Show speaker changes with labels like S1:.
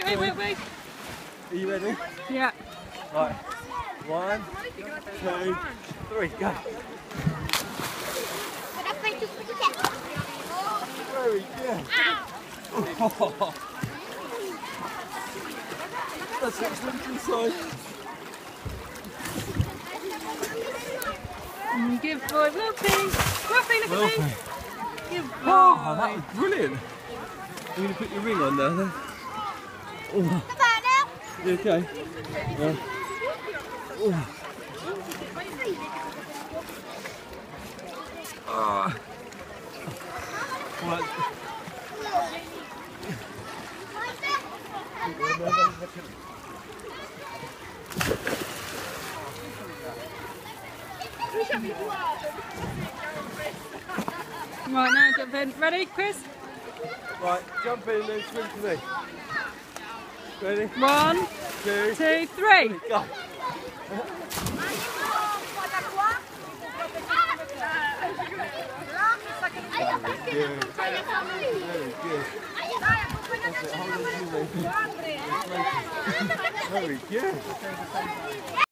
S1: Wilfie, Wilfie.
S2: Are you ready?
S1: Yeah.
S2: Right. 1, 2, 3, go. Very good. Oh. That's excellent inside.
S1: Good boy, Wilfie. Wilfie, look at me. Good boy.
S2: Oh, that was brilliant. I'm going to put your ring on there then. Oh. You okay? Yeah. Oh. Oh. Right.
S1: Right, now jump in. Ready, Chris?
S2: Right, jump in and then swim to me. Ready?
S1: 1, 2, 3.
S2: Go. Very good. That's it. Hold on to me. Very good.